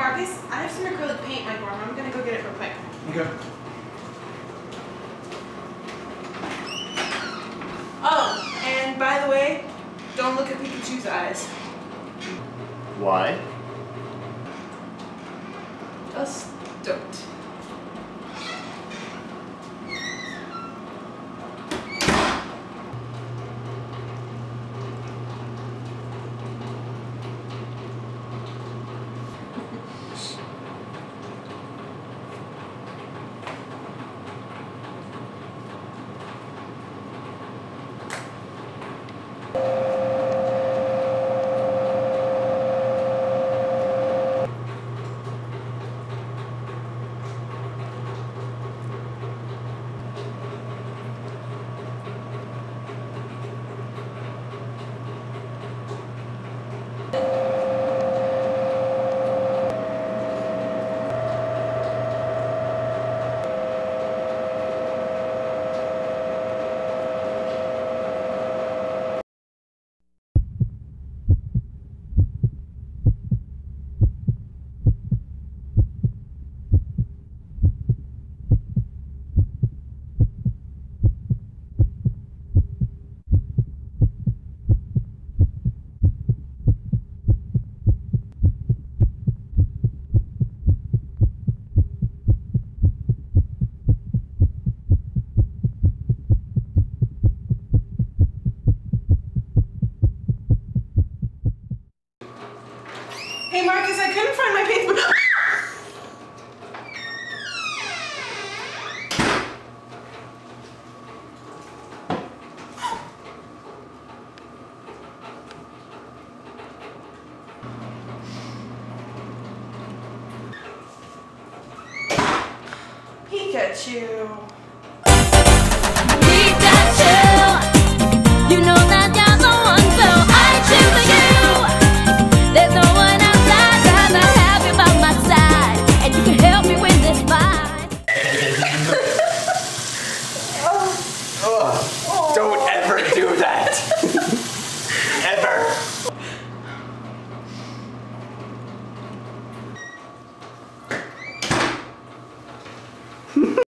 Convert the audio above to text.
Marcus, I have some acrylic paint in my dorm. I'm gonna go get it real quick. Okay. Oh, and by the way, don't look at Pikachu's eyes. Why? Just don't. Hey Marcus, I couldn't find my paint. Pikachu. Pikachu, you know that you're the one, so I choose you. There's no one outside, rather have you by my side, and you can help me win this fight. Don't ever do that. Ever.